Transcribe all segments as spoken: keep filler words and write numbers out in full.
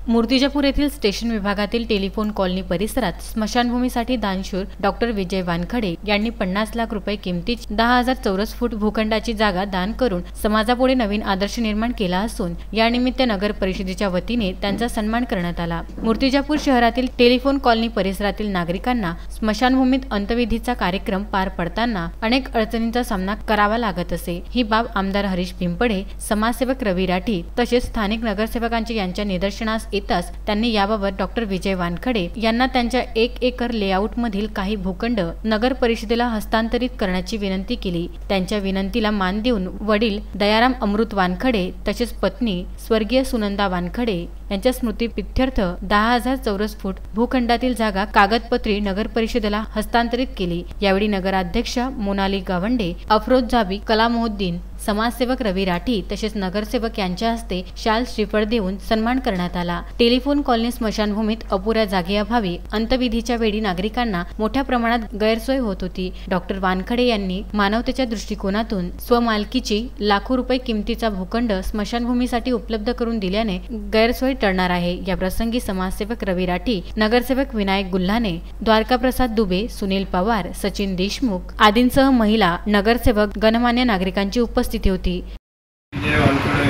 मूर्तिजापूर येथील स्टेशन विभागातील telephone colony परिसरात स्मशानभूमीसाठी दानशूर डॉक्टर विजय वानखडे यांनी पन्नास लाख रुपये किमतीची दहा हजार चौरस फूट भूखंडाची जागा दान करून समाजापुढे नवीन आदर्श निर्माण केला असून यानिमित्त नगर परिषदेच्या वतीने त्यांचा सन्मान करण्यात आला। मूर्तिजापूर शहरातील टेलिफोन कॉलनी परिसरातील नागरिकांना स्मशानभूमीत अंत्यविधीचा कार्यक्रम पार पडताना अनेक अडचणींचा सामना करावा लागत असे। ही बाब आमदार हरीश पिंपळे, समाजसेवक रवी राठी तसेच स्थानिक नगरसेवकांच्या यांच्या निदर्शनास येताच त्यांनी याबाबत डॉक्टर विजय वानखडे यांना त्यांच्या एक एकर लेआउट मधील काही भूखंड नगर परिषदेला हस्तांतरित करण्याची विनंती केली। त्यांच्या विनंतीला मान देऊन वडील दयाराम अमृत वानखडे तसेच पत्नी स्वर्गीय सुनंदा वानखडे यांच्या स्मृतीप्रित्यर्थ दहा हजार चौरस फूट भूखंडातील जागा कागदपत्री नगर परिषदेला हस्तांतरित केली। यावेळी नगराध्यक्ष मोनाली गावंडे, अफरोज जाबी, कलामुद्दीन, समाजसेवक रवी राठी तसेच नगरसेवक यांच्या हस्ते शाल श्रीफळ देऊन सन्मान करण्यात आला। टेलिफोन कॉलनी स्मशानभूमीत अपुऱ्या जागेअभावी अंत्यविधीच्या वेळी नागरिकांना मोठ्या प्रमाणात गैरसोय होत होती। डॉक्टर वानखडे यांनी मानवतेच्या दृष्टिकोनातून स्वमालकीची लाखो रुपये किमतीचा भूखंड स्मशानभूमीसाठी उपलब्ध करून दिल्याने गैरसोय टळणार आहे। या प्रसंगी समाजसेवक रवी राठी, नगरसेवक विनायक गुल्हाने, द्वारकाप्रसाद दुबे, सुनील पवार, सचिन देशमुख आदींसह महिला, नगरसेवक, गणमान्य नागरिकांची उपस्थिती होती। विजय वानखडे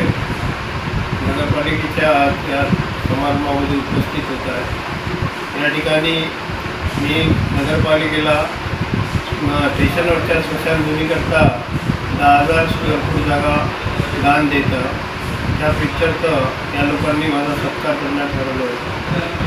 नगरपालिकेच्या या समारंभामध्ये उपस्थित होत आहे। या ठिकाणी मी नगरपालिकेला स्टेशनवरच्या स्मशानभूमीकरता दहा हजार स्क्वेअर फूट जागा दान देतं। त्या पिक्चरच या लोकांनी माझा सत्कार करण्यात ठरवलं होतं।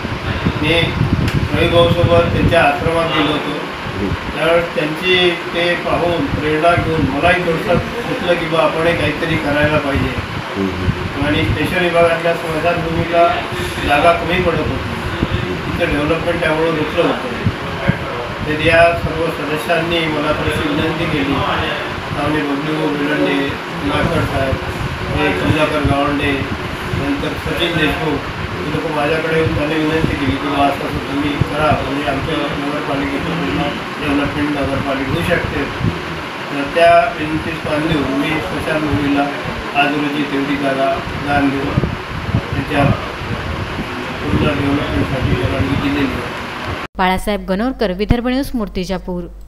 मी रविभाऊसोबत त्यांच्या आश्रमात गेलो होतो। त्यावेळेस त्यांची ते पाहून प्रेरणा घेऊन मलाही थोडंसं सुचलं की बा आपण काहीतरी करायला पाहिजे। आणि स्टेशन विभागातल्या स्मशानभूमीला जागा कमी पडत होती, तिचं डेव्हलपमेंट त्यामुळे रुचलं होतं। तर या सर्व सदस्यांनी मला थोडीशी विनंती केली। आम्ही बबलू बिलंडे, नागकर साहेब, हे कमलाकर गावंडे, नंतर सचिन देशमुख हे लोक माझ्याकडे येऊन त्याने विनंती केली की बा असं तुम्ही करा, म्हणजे आमच्या नगरपालिकेचं डेव्हलपमेंट नगरपालिका होऊ शकते। तर त्या विनंतीस मान देऊन मी स्मशानभूमीला आज रोजी तेवढी जागा दान देऊन त्याच्या पूर्ण डेव्हलपमेंटसाठी परवानगी दिलेली आहे। बाळासाहेब गणोरकर, विदर्भ न्यूज, मूर्तिजापूर।